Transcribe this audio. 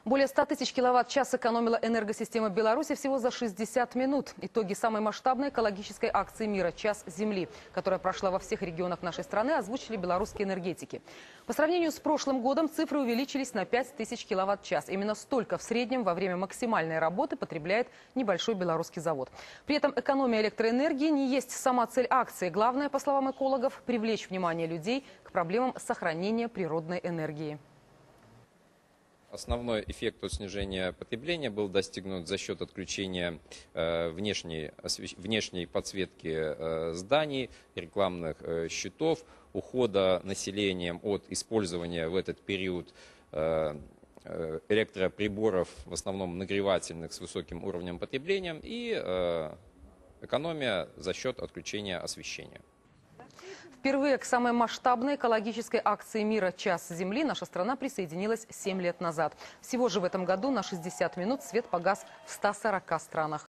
Более 100 тысяч киловатт-час сэкономила энергосистема Беларуси всего за 60 минут. Итоги самой масштабной экологической акции мира «Час Земли», которая прошла во всех регионах нашей страны, озвучили белорусские энергетики. По сравнению с прошлым годом цифры увеличились на 5 тысяч киловатт-час. Именно столько в среднем во время максимальной работы потребляет небольшой белорусский завод. При этом экономия электроэнергии не есть сама цель акции. Главное, по словам экологов, привлечь внимание людей к проблемам сохранения природной энергии. Основной эффект от снижения потребления был достигнут за счет отключения внешней подсветки зданий, рекламных щитов, ухода населением от использования в этот период электроприборов, в основном нагревательных, с высоким уровнем потребления, и экономия за счет отключения освещения. Впервые к самой масштабной экологической акции мира «Час Земли» наша страна присоединилась 7 лет назад. Всего же в этом году на 60 минут свет погас в 140 странах.